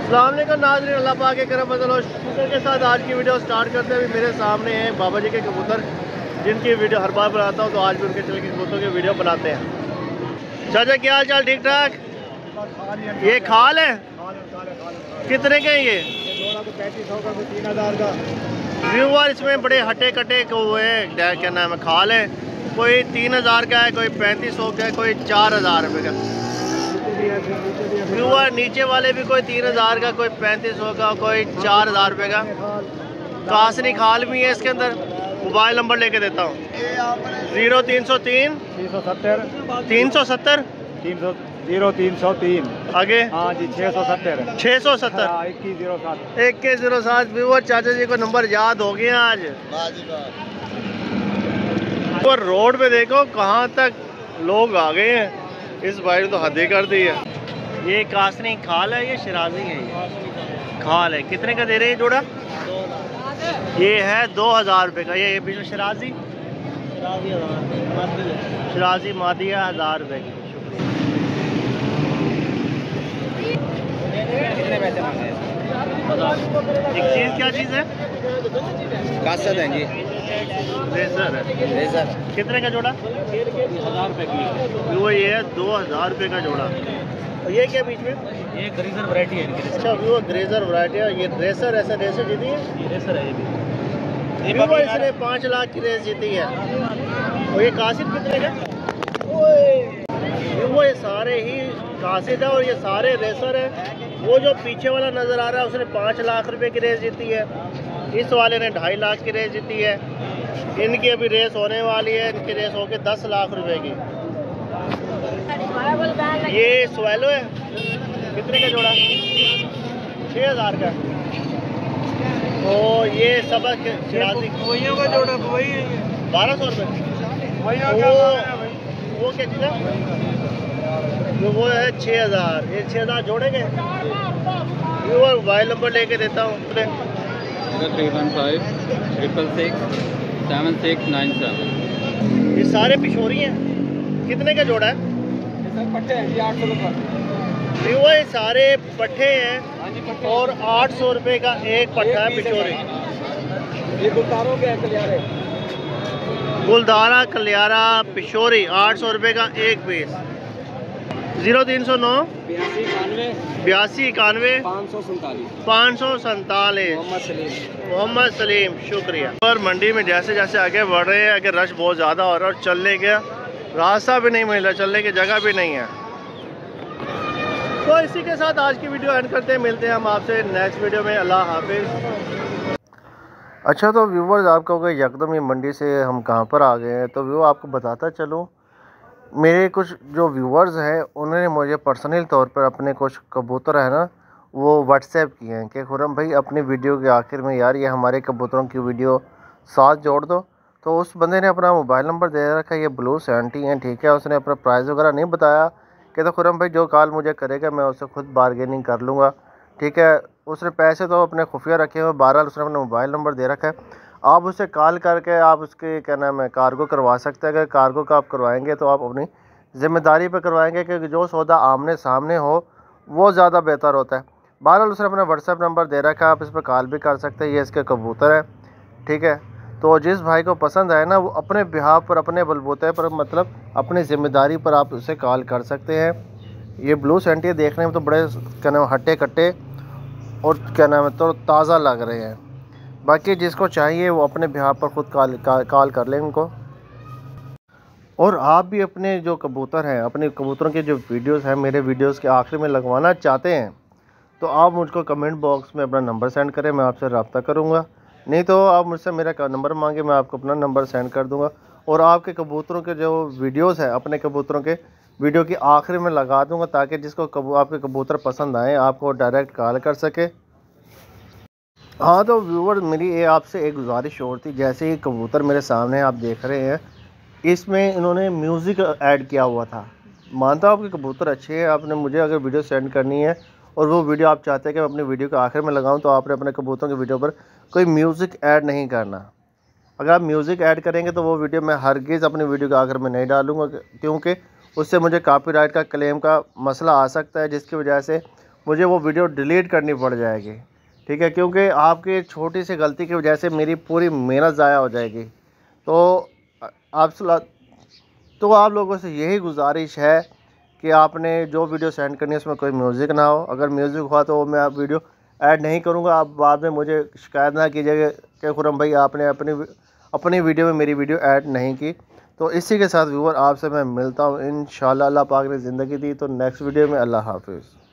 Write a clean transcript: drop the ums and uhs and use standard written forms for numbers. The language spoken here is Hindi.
अस्सलाम वालेकुम नाज़रीन, अल्लाह पाक के करम फज़ल और शुक्र के साथ आज की वीडियो स्टार्ट करते हैं। मेरे सामने हैं बाबा जी के कबूतर, जिनकी वीडियो हर बार बनाता हूं, तो आज भी उनके चल के कबूतरों की वीडियो बनाते हैं। चाचा क्या हाल चाल, ठीक ठाक? ये खाल है, कितने के हैं ये? 3500 का, 3000 का। व्यूअर इसमें बड़े हटे कटे हुए हैं, क्या नाम है, खाल है। कोई 3000 का है, कोई 3500 का है, कोई 4000 रुपये का। व्यूअर नीचे वाले भी कोई 3000 का, कोई 3500 का, कोई 4000 रुपये का। कासनी खाल भी है इसके अंदर। मोबाइल नंबर लेके देता हूँ 0303 370 0303 आगे। हाँ जी, 670 670 2107। 2107। व्यूअर चाचा जी को नंबर याद हो गया आज। और रोड पे देखो कहाँ तक लोग आ गए हैं। इस भाई ने तो हद ही कर दी है। ये कासनी खाल है, ये शिराजी है। ये खाल है, कितने का दे रहे हैं जोड़ा? ये है 2000 रुपये का। ये बीच में शिराजी मादिया 1000 रुपये की। एक चीज़, क्या चीज़ है? कासद है जी, रेसर है। रेजर। कितने का जोड़ा? 1000 रुपये की। वो ये है 2000 रुपये का जोड़ा। और ये क्या बीच में? ये ग्रेजर वैरायटी है। अच्छा, वो ग्रेजर वैरायटी है। ये रेसर, ऐसा रेसर जीती है। ये रेसर है। वो इसने 5 लाख की रेस जीती है। और ये कासिद कितने का? वो ये सारे ही कासिद है और ये सारे रेसर है। वो जो पीछे वाला नज़र आ रहा है उसने 5 लाख रुपए की रेस जीती है। इस वाले ने 2.5 लाख की रेस जीती है। इनकी अभी रेस होने वाली है। इनकी रेस होगी 10 लाख रुपए की। ये स्वेलो है, कितने का जोड़ा? 6000 का। तो ये सबक शिराजी का जोड़ा वही है, 1200 रुपये। वो क्या चीज़ है? वो है 6000। ये 6000 जोड़ेंगे। वो मोबाइल नंबर लेके देता हूँ 315 666 7697। ये सारे पिशोरी हैं। कितने का जोड़ा है? पट्टे हैं जी, 800 रुपये। वो ये सारे पट्टे हैं और 800 रुपये का एक पट्टा है पिशोरी। ये गुलदारों के कलियारे, गुलदारा कलियारा पिशोरी 800 रुपये का एक पीस। 0309 82 91 547 मोहम्मद सलीम, शुक्रिया। और मंडी में जैसे जैसे आगे बढ़ रहे हैं, आगे रश बहुत ज़्यादा हो रहा है और चलने का रास्ता भी नहीं मिल रहा, चलने की जगह भी नहीं है। तो इसी के साथ आज की वीडियो एंड करते हैं। मिलते हैं हम आपसे नेक्स्ट वीडियो में। अल्लाह हाफिज़। अच्छा, तो व्यूवर्स आप कहोगे यकदम ये मंडी से हम कहाँ पर आ गए हैं? तो व्यू आपको बताता चलूँ, मेरे कुछ जो व्यूवर्स हैं उन्होंने मुझे पर्सनल तौर पर अपने कुछ कबूतर है ना, वो व्हाट्सएप किए हैं कि खुरम भाई अपनी वीडियो के आखिर में यार ये हमारे कबूतरों की वीडियो साथ जोड़ दो। तो उस बंदे ने अपना मोबाइल नंबर दे रखा है, ये ब्लू 70 है, ठीक है। उसने अपना प्राइस वगैरह नहीं बताया कि तो खुरम भाई जो कॉल मुझे करेगा मैं उससे खुद बारगेनिंग कर लूँगा, ठीक है। उसने पैसे तो अपने खुफिया रखे हुए, बहरहाल उसने अपना मोबाइल नंबर दे रखा है। आप उससे कॉल करके आप उसके क्या नाम है कार्गो करवा सकते हैं। अगर कार्गो का आप करवाएंगे तो आप अपनी ज़िम्मेदारी पर करवाएंगे, क्योंकि जो सौदा आमने सामने हो वो ज़्यादा बेहतर होता है। बहरहाल उसने अपना व्हाट्सएप नंबर दे रखा है, आप इस पर कॉल भी कर सकते हैं। ये इसके कबूतर है, ठीक है। तो जिस भाई को पसंद आए ना, वो अपने बिहाफ पर, अपने बलबूते पर, मतलब अपनी ज़िम्मेदारी पर आप उसे कॉल कर सकते हैं। ये ब्लू सेंटी देखने में तो बड़े क्या नाम हट्टे कट्टे और क्या नाम है तो ताज़ा लग रहे हैं। बाकी जिसको चाहिए वो अपने बिहाफ पर ख़ुद कॉल कर लें उनको। और आप भी अपने जो कबूतर हैं, अपने कबूतरों के जो वीडियोस हैं मेरे वीडियोस के आखिर में लगवाना चाहते हैं, तो आप मुझको कमेंट बॉक्स में अपना नंबर सेंड करें, मैं आपसे रब्ता करूंगा। नहीं तो आप मुझसे मेरा नंबर मांगे, मैं आपको अपना नंबर सेंड कर दूंगा। और आपके कबूतरों के जो वीडियोस हैं, अपने कबूतरों के वीडियो की आखिर में लगा दूंगा, ताकि जिसको आपके कबूतर पसंद आए आपको डायरेक्ट कॉल कर सके। हाँ, तो व्यूवर मेरी ये आपसे एक गुजारिश और थी। जैसे ही कबूतर मेरे सामने आप देख रहे हैं, इसमें इन्होंने म्यूज़िक ऐड किया हुआ था। मानता हूँ आपके कबूतर अच्छे हैं, आपने मुझे अगर वीडियो सेंड करनी है और वो वीडियो आप चाहते हैं कि मैं अपनी वीडियो के आखिर में लगाऊं, तो आपने अपने कबूतरों की वीडियो पर कोई म्यूज़िक ऐड नहीं करना। अगर आप म्यूज़िक ऐड करेंगे तो वो वीडियो मैं हरगिज़ अपनी वीडियो के आखिर में नहीं डालूँगा, क्योंकि उससे मुझे कॉपीराइट का क्लेम का मसला आ सकता है, जिसकी वजह से मुझे वो वीडियो डिलीट करनी पड़ जाएगी, ठीक है, क्योंकि आपकी छोटी सी गलती की वजह से मेरी पूरी मेहनत ज़ाया हो जाएगी। तो आप लोगों से यही गुजारिश है कि आपने जो वीडियो सेंड करनी है उसमें कोई म्यूज़िक ना हो। अगर म्यूज़िक हुआ तो मैं आप वीडियो ऐड नहीं करूँगा। आप बाद में मुझे शिकायत ना कीजिएगा कि खुरम भाई आपने अपनी वीडियो में मेरी वीडियो ऐड नहीं की। तो इसी के साथ व्यूअर आपसे मैं मिलता हूँ इंशाल्लाह। अल्लाह पाक ने ज़िंदगी दी तो नेक्स्ट वीडियो में। अल्लाह हाफिज़।